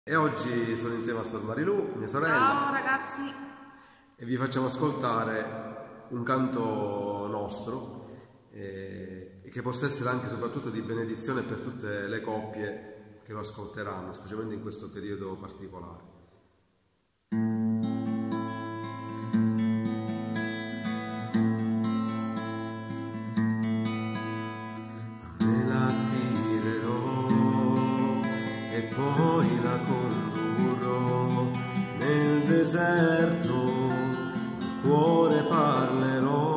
E oggi sono insieme a Sor Marilu, mia sorella. Ciao ragazzi! E vi facciamo ascoltare un canto nostro e che possa essere anche soprattutto di benedizione per tutte le coppie che lo ascolteranno, specialmente in questo periodo particolare. Me la tirerò e poi la condurrò nel deserto, al cuore parlerò,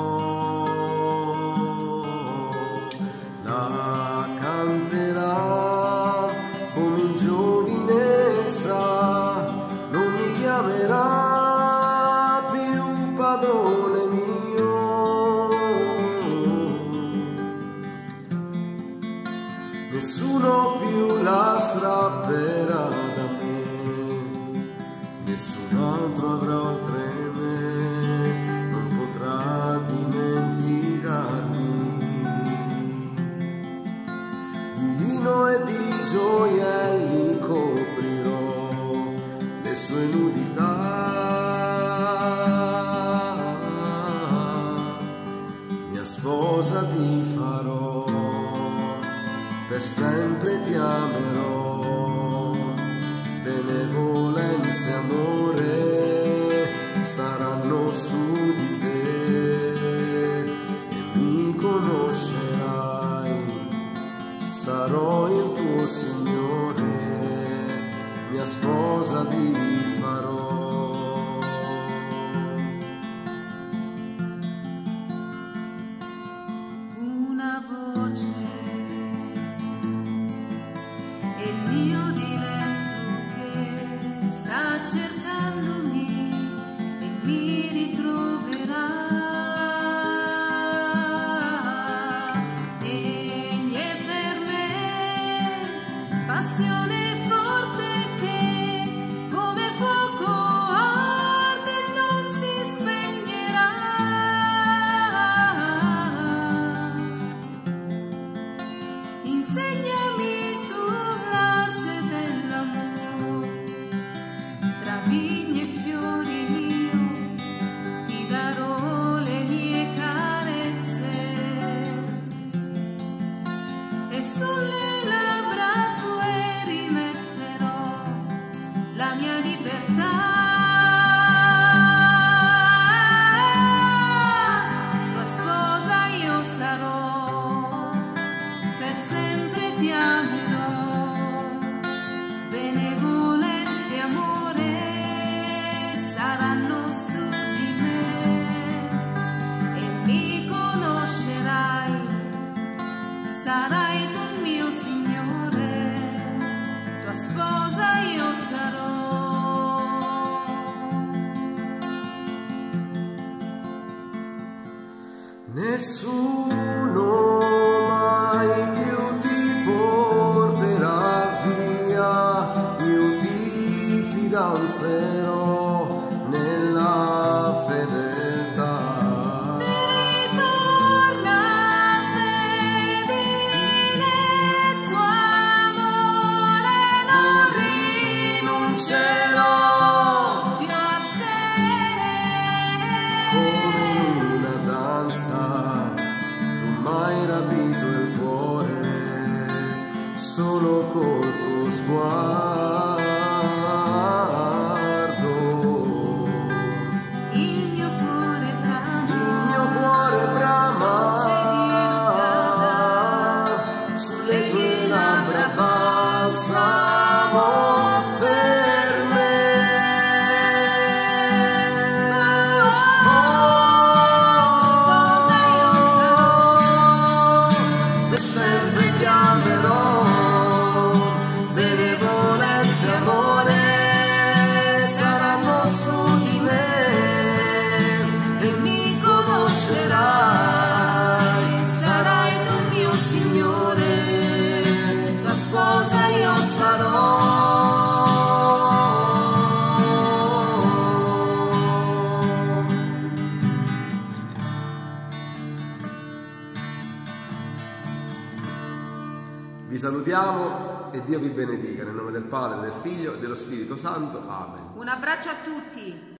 la canterà come in giovinezza, non mi chiamerà più padrone mio. Nessuno più la strapperà da me, nessun altro avrà oltre me, non potrà dimenticarmi. Di lino e di gioielli coprirò le sue nudità, mia sposa ti farò, per sempre ti amerò, benevolenza e amore saranno su di te e mi conoscerai, sarò il tuo Signore, mia sposa ti farò. Una voce è il mio diletto che sta cercandomi e mi ritroverà. Egli è per me passione forte che come fuoco arde e non si spegnerà. Insegnami tu l'arte dell'amore, tra vigne e fiori io ti darò le mie carezze e sulle labbra tue rimetterò la mia libertà. Tua sposa io sarò, per sempre ti amerò, benevolenza e amore saranno su di me e mi conoscerai, sarai tu il mio Signore, tua sposa io sarò. Nessuno mai più ti porterà via, io ti fidanzerò nella fedeltà. Ritorna fedele, tuo amore non rinuncerò più a te. Come in una danza tu m'hai rapito il cuore, solo col tuo sguardo. Il mio cuore brama, dolce di rugiada, sulle tue labbra balsamo per me. sposa io sarò, Per sempre ti amerò, benevolenza e amore saranno su di me e mi conoscerai, sarai tu mio Signore, tua sposa io sarò. Vi salutiamo e Dio vi benedica. Nel nome del Padre, del Figlio e dello Spirito Santo. Amen. Un abbraccio a tutti.